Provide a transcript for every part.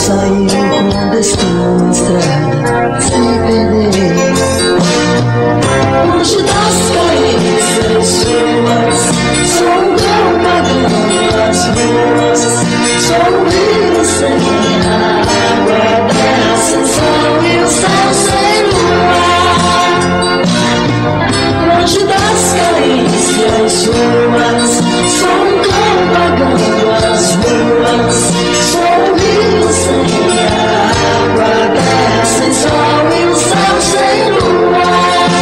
saiu com destino na estrada, sem perder. Longe das carícias suas, sou um cão pagando as ruas, sou um rio sem água, a terra sem sol e o céu sem lua. Longe das carícias suas, sou um cão pagando as ruas, sou um rio sem água, a terra sem sol e o céu sem lua.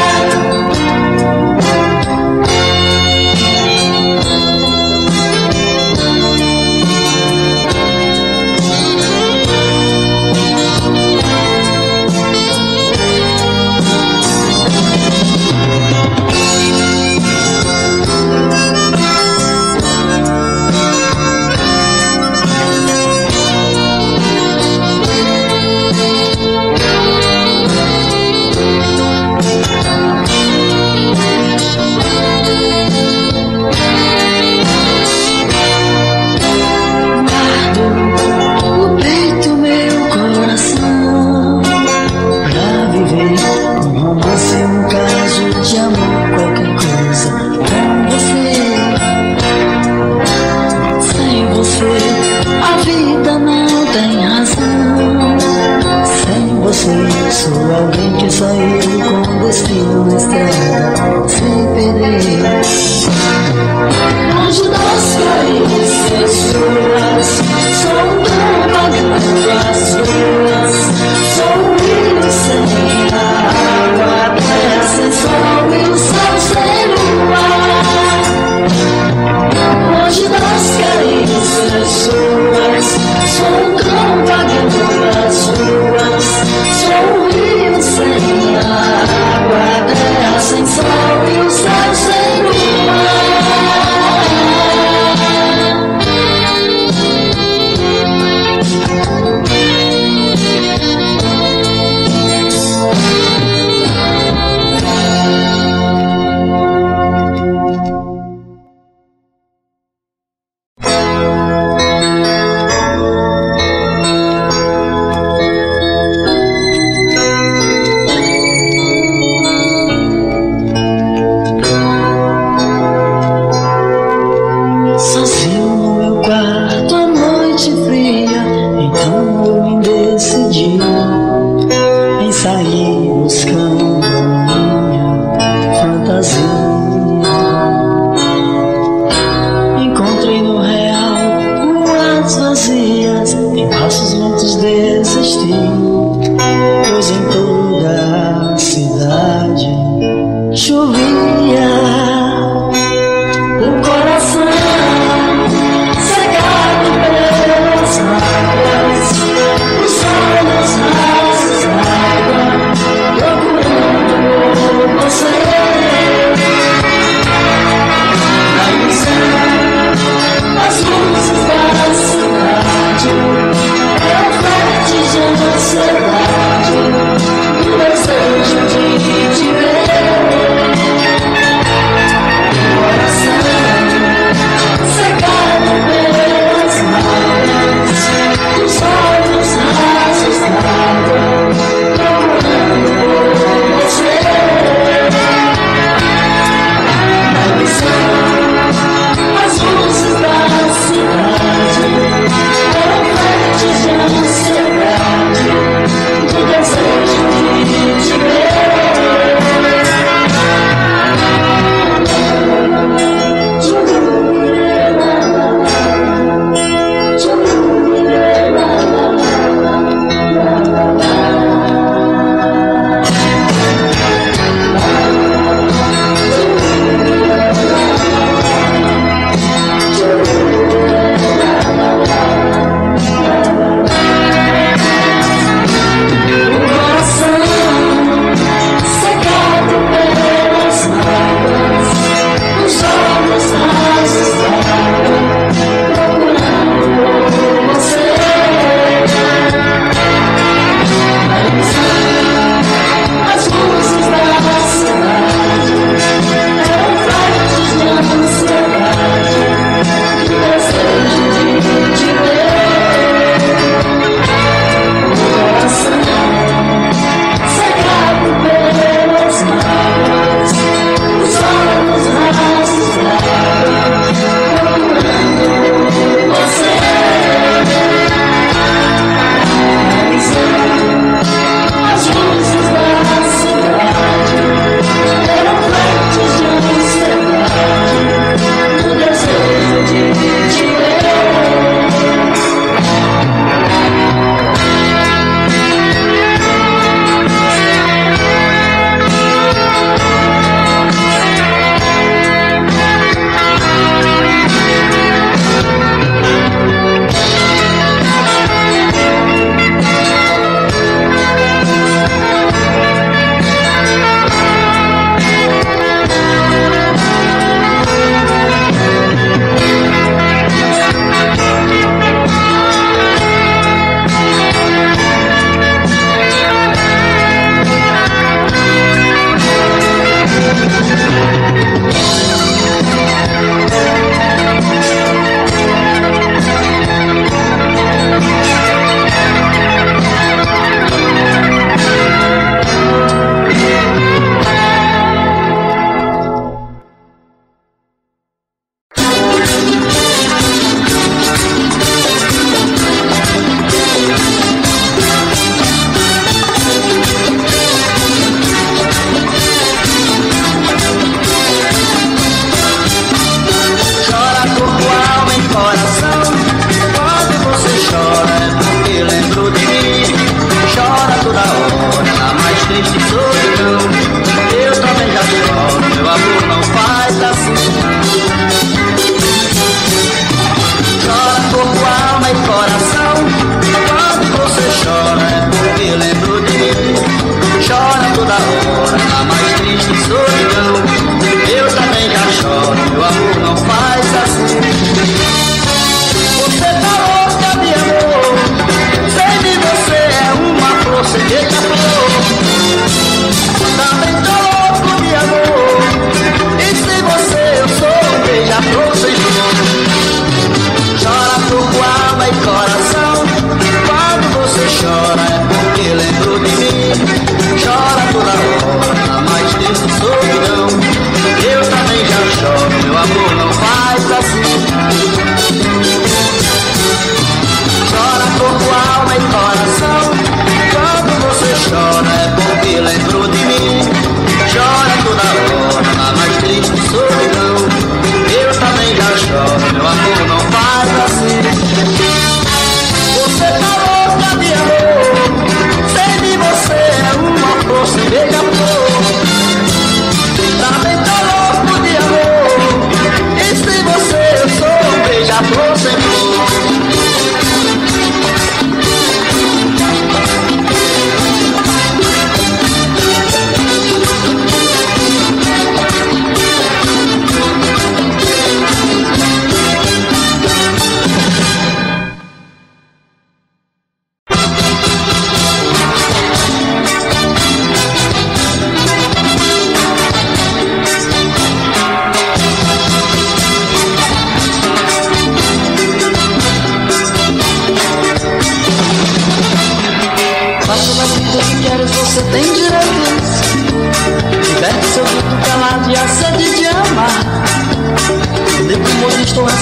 Sou alguém que saiu com destino na estrada, sem perder. Longe das carícias suas, sou um cão pagando as ruas, sou um rio sem água, a terra sem sol e o céu sem lua. Longe das carícias suas, sou um cão pagando as ruas, sou um rio sem água, a terra sem sol e o céu sem lua.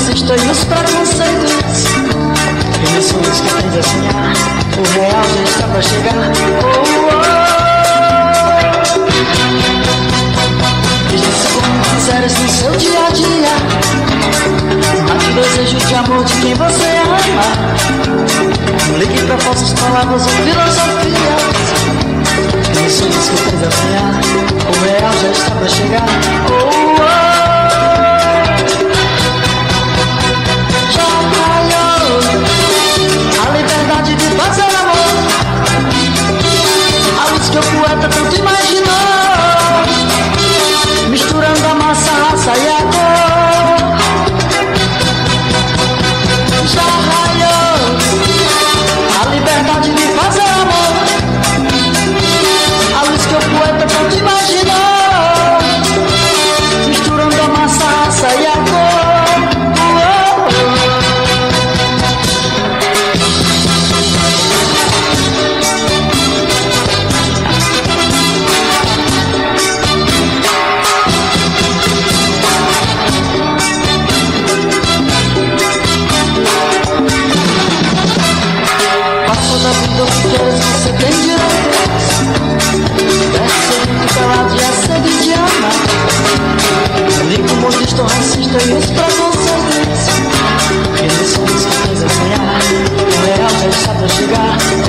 racista e os preconceitos. E nos sonhos que tens a sonhar, o real já está pra chegar. Veja-se como fizeres no seu dia a dia. Mate o desejo de amor de quem você ama. Ligue pra falsas palavras ou filosofias. E nos sonhos que tens a sonhar, o real já está pra chegar. Já raiou a liberdade de fazer amor, a luz que o poeta tanto imaginou, misturando a massa, a raça e a cor. Já raiou a liberdade de fazer amor, a luz que o poeta tanto imaginou, misturando a massa, a raça e a cor. Da vida o que queres, você tem direitos. Deve ser muito calado e a sede de amar. Liga o modista, o racista e os preconceitos. E nos sonhos que tens a sonhar, o real já está pra chegar.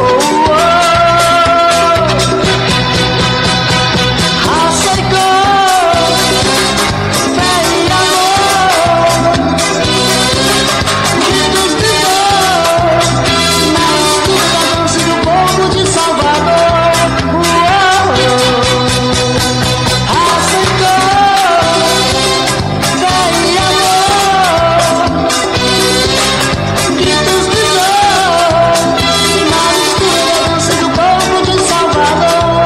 Raça e cor, fé e amor, gritos de dor, do povo de Salvador. Raça e cor, fé e amor, gritos de dor, na mistura da dança do povo de Salvador.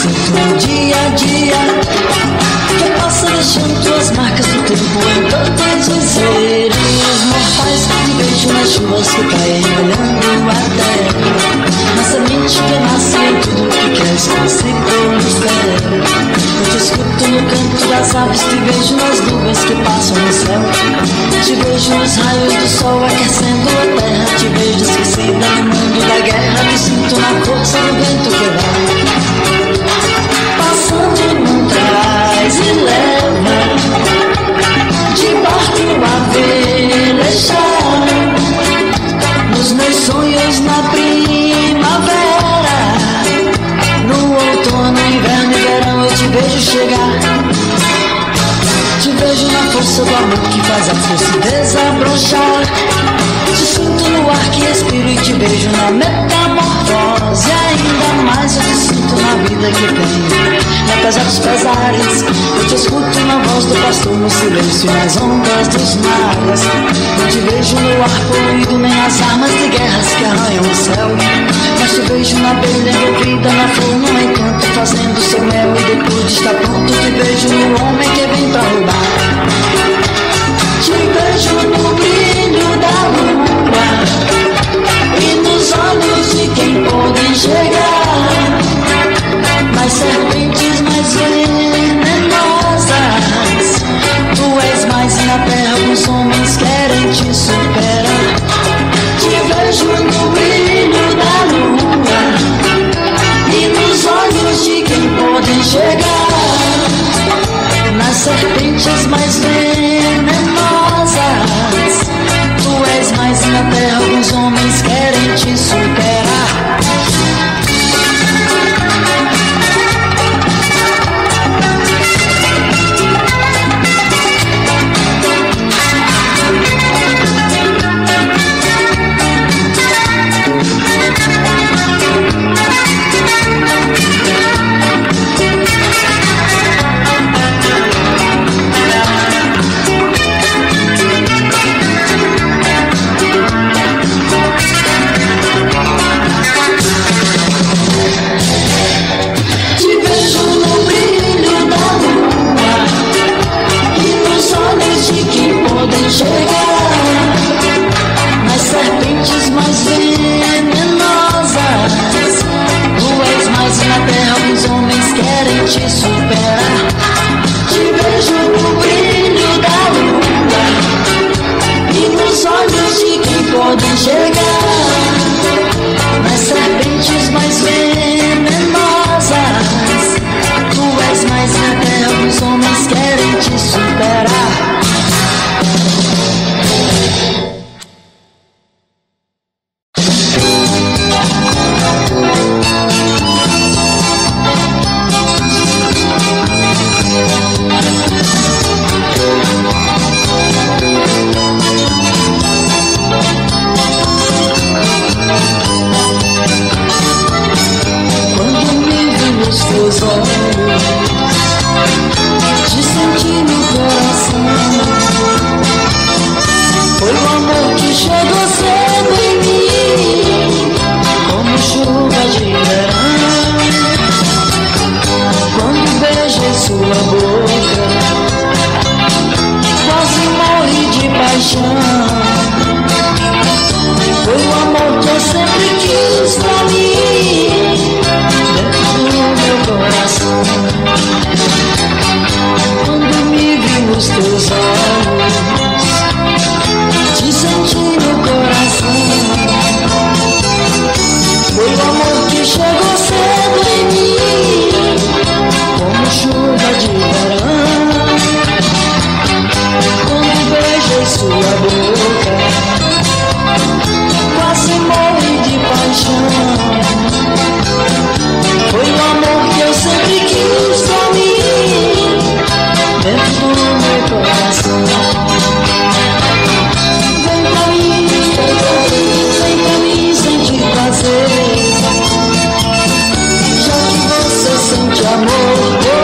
sinto no dia a dia, que passa deixando tuas marcas do tempo em todos os seres mortais. Te vejo nas chuvas que caem olhando a terra, na semente que nasce em tudo que queres, princípio mistério. Eu te escuto no canto das aves, te vejo nas nuvens que passam no céu, te vejo nos raios do sol aquecendo a terra, te vejo esquecida no mundo da guerra, te sinto na força do vento que vai passando, não traz e leva de barco a velejar nos meus sonhos na primavera, no outono, inverno e verão eu te vejo chegar. Te vejo na força do amor que faz a força desabrochar. Te sinto no ar que respiro e te vejo na metamorfose. Ainda mais eu te sinto na vida que tenho, e apesar dos pesares eu te escuto na voz do pastor, no silêncio e nas ondas dos mares. Não te vejo no ar poluído nem as armas de guerras que arranham o céu, mas te vejo na abelha envolvida na flor, no encanto fazendo seu mel, e depois de estar pronto te vejo no homem que vem pra roubar. Te vejo no brilho da lua e nos olhos de quem pode enxergar mais serpentes mais venenosas. Tu és mais na terra, os homens querem te superar. Te vejo no brilho da lua e nos olhos de quem pode enxergar nas serpentes mais venenosas. Tu és mais na terra, os homens querem te superar.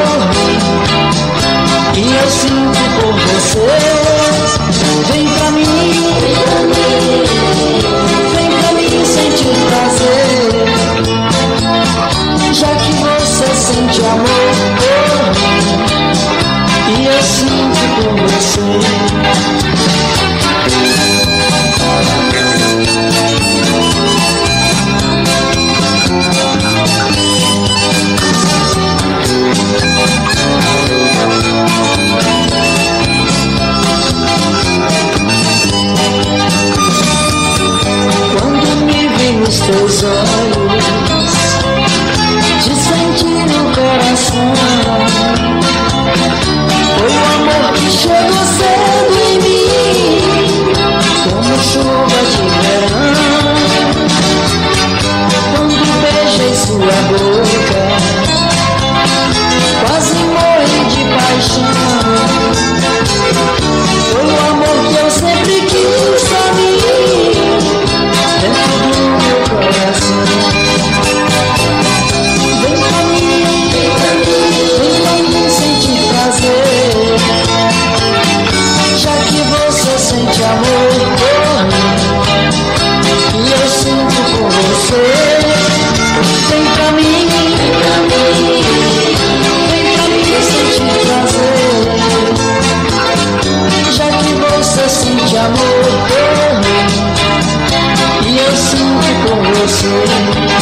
sinto por você. Vem pra mim. teus olhos, de sentir no coração. Foi o amor que chegou cedo em mim, como chuva de verão. Quando beijei sua boca, quase morri de paixão. Foi o amor que eu sempre quis pra mim, dentro do meu coração. Vem pra mim, vem pra mim sentir prazer, já que você sente amor por mim, e eu sinto por você. Vem pra mim, vem pra mim, vem pra mim sentir prazer, já que você sente amor por mim, e eu sinto por você.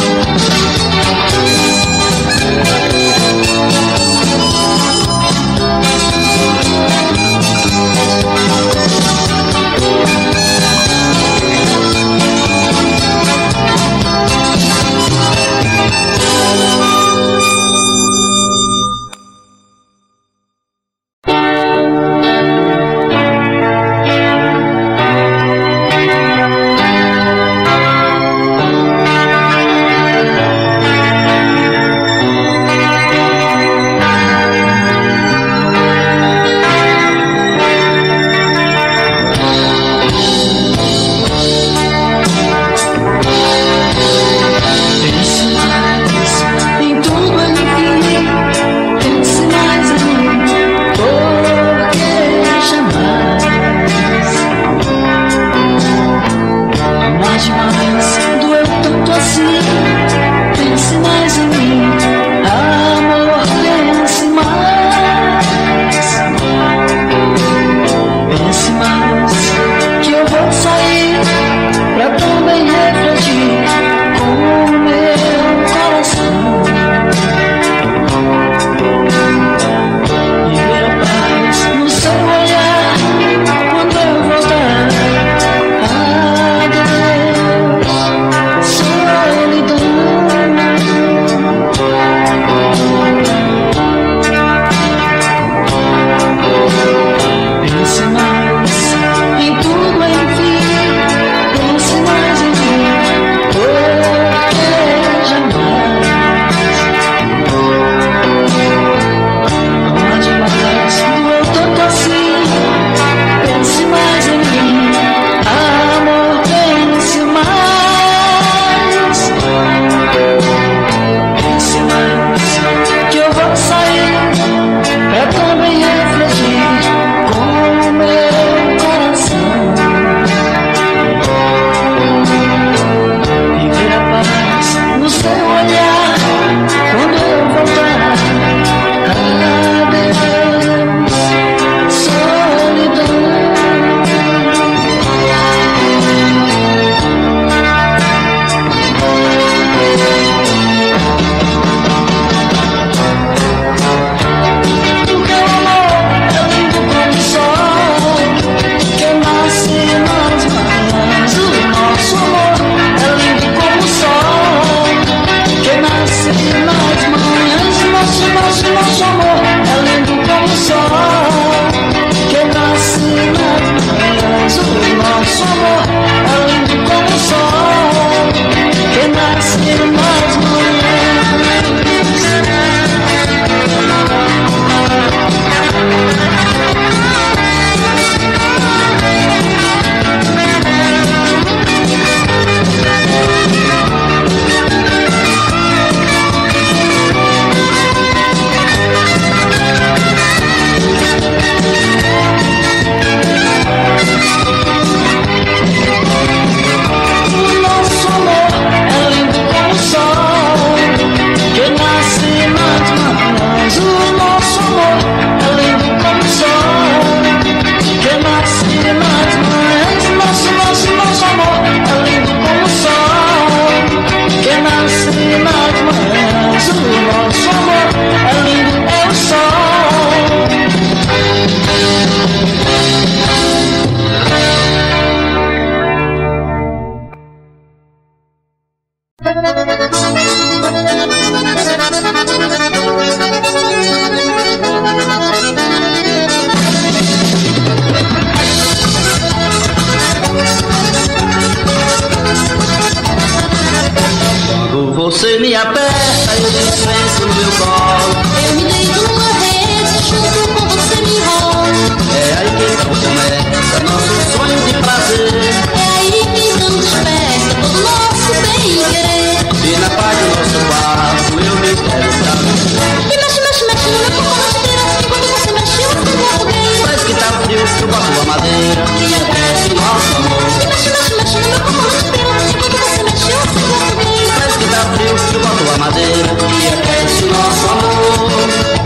você me aperta, eu te sento no meu colo. Eu me deito numa rede, junto com você me enrolo. É aí que então começa nosso sonho de prazer. É aí que então desperta todo nosso bem-querer. E na paz do nosso quarto eu me quero pra você. E mexe, mexe, mexe no meu corpo na chuteira. Enquanto você mexe, eu fico a fogueira. Parece que tá frio, eu boto a madeira que aquece nosso amor. E mexe, mexe, mexe no meu corpo na chuteira. Enquanto você mexe, eu fico a fogueira. Parece que tá frio, eu boto a madeira que aquece nosso amor.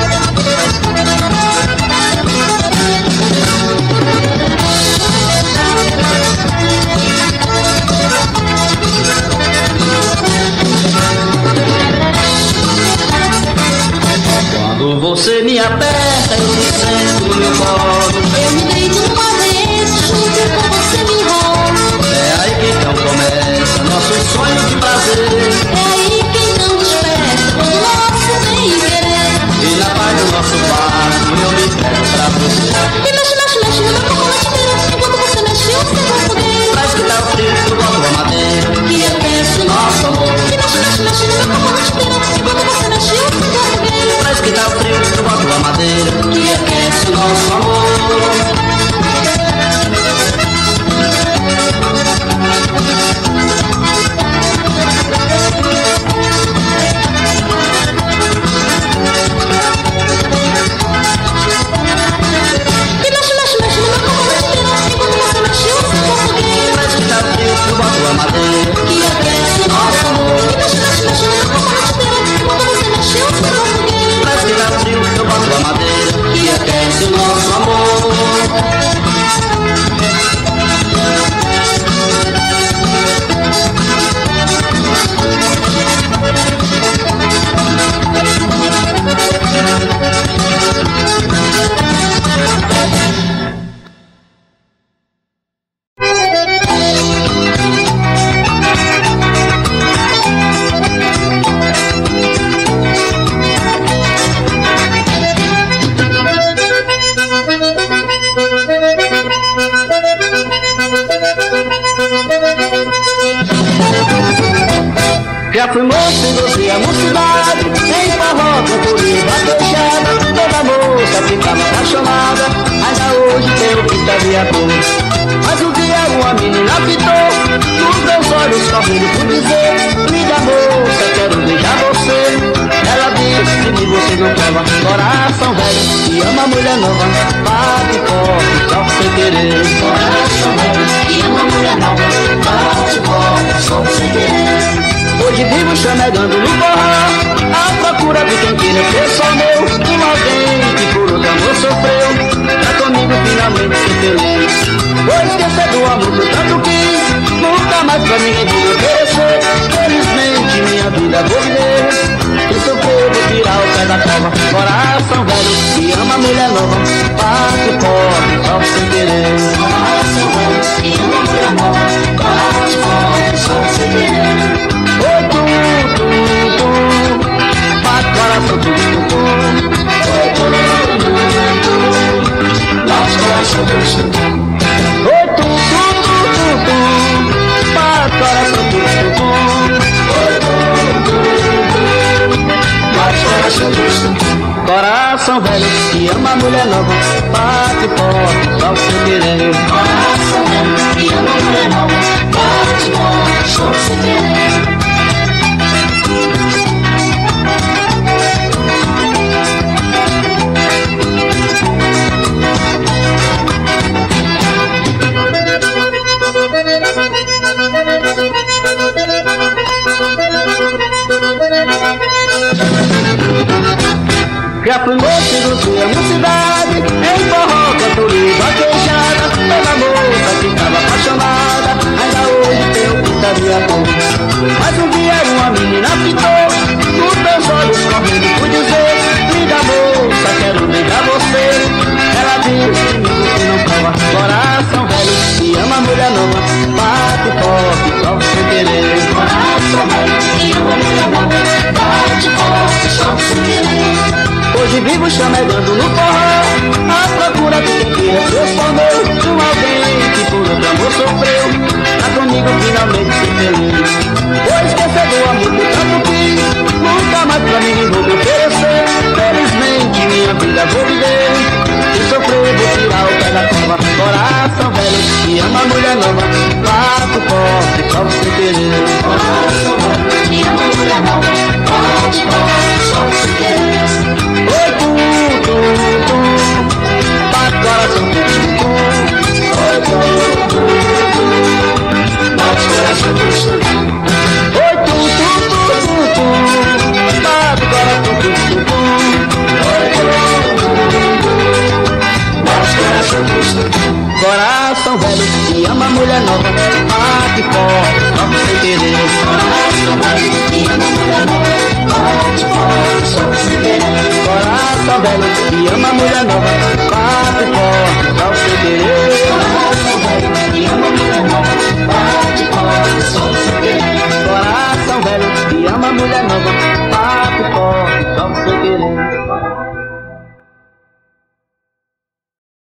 Quando você me aperta, eu me sento no meu colo. Eu me deito numa rede, junto com você me enrolo. É aí que então começa nosso sonho de prazer. É aí que então desperta todo nosso bem-querer. E na paz do nosso quarto eu me entrego pra você. E mexe, mexe, mexe no meu corpo na chuteira. Enquanto você mexe, eu fico a fogueira. Parece que tá frio, eu boto a madeira Que aquece o nosso amor. E mexe, mexe, mexe no meu corpo na chuteira. Enquanto você mexe, eu fico a fogueira. Parece que tá frio, eu boto a madeira que aquece o nosso amor. E mexe, mexe, mexe no meu corpo na chuteira. Enquanto você mexe, eu fico a fogueira. Parece que tá frio, eu boto a madeira Que aquece o nosso amor. E mexe, mexe, mexe no meu corpo na chuteira. Enquanto você mexe, eu fico a fogueira. Parece que tá frio, eu boto a madeira que aquece o nosso amor. Já fui moço e gostei a mocidade, em forró, cantoria e vaquejada. Toda moça ficava apaixonada, ainda hoje tenho que sabia cor. Mas um dia uma menina fitou, nos meus olhos correndo por dizer: linda moça, quero beijar você. Ela disse que você não prova, coração velho que ama mulher nova, bate forte, só sem querer. Coração velho que ama mulher nova, bate forte, só sem querer. Hoje vivo chamegando no forró, à procura de quem queira ser só meu. Um alguém que por outro amor sofreu, tá comigo finalmente ser feliz. Vou esquecer do amor que eu tanto quis, nunca mais pra ninguém vou oferecer. Felizmente minha vida vou viver, quem sofreu vou tirar o pé da cova. Coração velho que ama mulher nova, bate forte, só sem querer. Coração velho que ama mulher nova, bate forte, só sem querer. Oi, bate coração, Bate coração, oi, bate coração, coração velho que ama mulher nova, bate forte, só sem querer. Coração velho que ama mulher nova, bate forte, só sem querer. Já fui moço e gostei a mocidade, em forró, cantoria e vaquejada. Toda Coração velho que ama mulher nova, bate forte, toca sem querer. Coração velho que ama mulher nova, bate forte, toca sem querer. Coração velho que ama mulher nova, bate forte, toca sem querer. Coração velho que ama mulher nova, bate forte, toca sem querer. Coração velho que ama mulher nova, bate forte, toca sem querer.